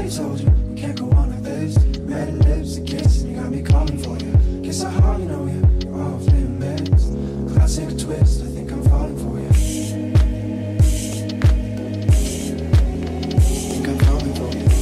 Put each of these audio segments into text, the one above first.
already told you, we can't go on like this. Red lips and kissing, you got me calling for you. Guess I hardly know you, you're off limits. Classic twist, I think I'm falling for you. Think I'm falling for you.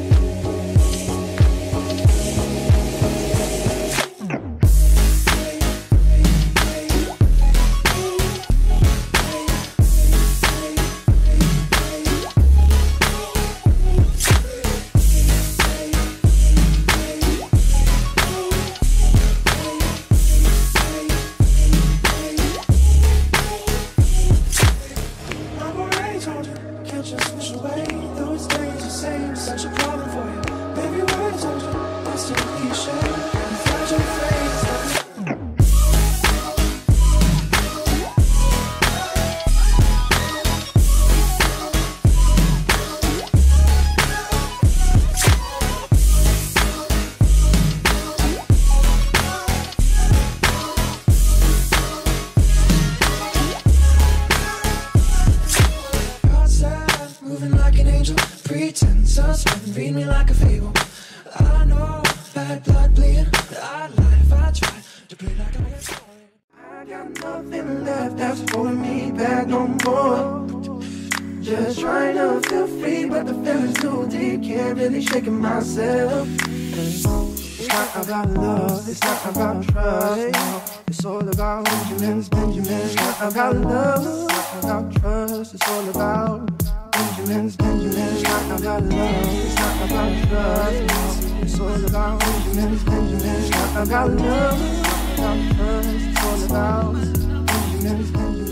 Read me like a fable. I know bad blood bleeding. I lie if I try to play like I got nothing left that's holding me back no more. Just trying to feel free, but the feeling's too deep. Can't really shake it myself. It's not about love, it's not about trust, no. It's all about Benjamins. It's not about love, it's not about trust. It's all about Benjamins. It's not about love, it's not about trust, no. It's all about Benjamins. It's not about love, it's not about trust. It's all about Benjamins.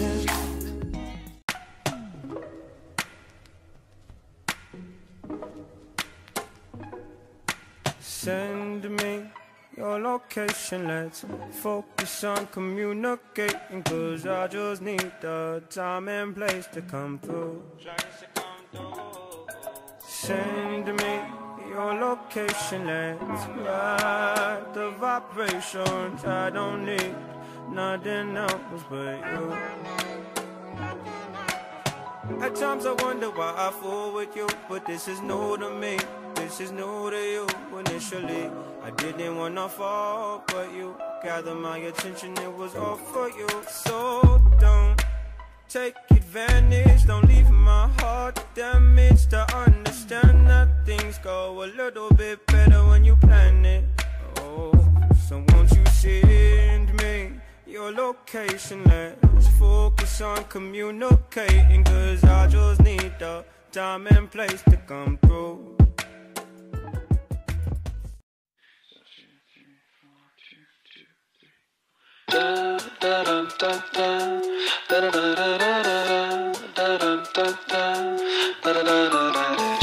Send me your location, let's focus on communicating, 'cause I just need the time and place to come through. Send me your location, let's ride the vibrations. I don't need nothing else but you. At times I wonder why I fool with you, but this is new to me. This is new to you. Initially, I didn't wanna fall, but you gathered my attention, it was all for you. So don't take advantage, don't leave my heart damaged. To understand that things go a little bit better when you plan it. Oh, so won't you send me your location? Let's focus on communicating, 'cause I just need the time and place to come through. Da da da da da da da da da da da da da da da.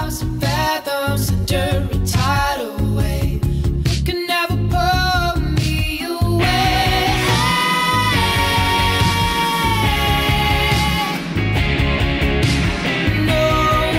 1,000 fathoms under a tidal wave. You can never pull me away. No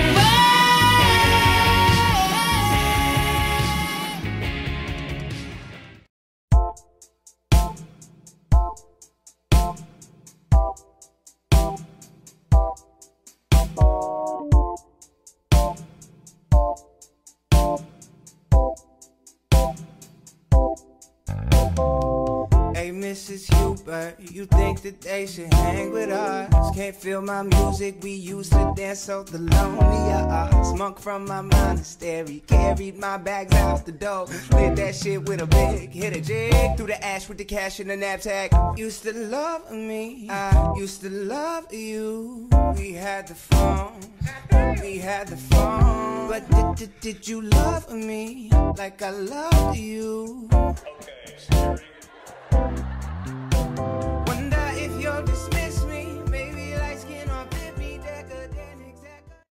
Hey, Mrs. Hubert, you think that they should hang with us? Can't feel my music, we used to dance so the lonelier. Smunk from my monastery, carried my bags out the door. Lit that shit with a big hit a jig through the ash with the cash in the knapsack. Used to love me, I used to love you. We had the phone, we had the phone. But did you love me like I loved you? Okay,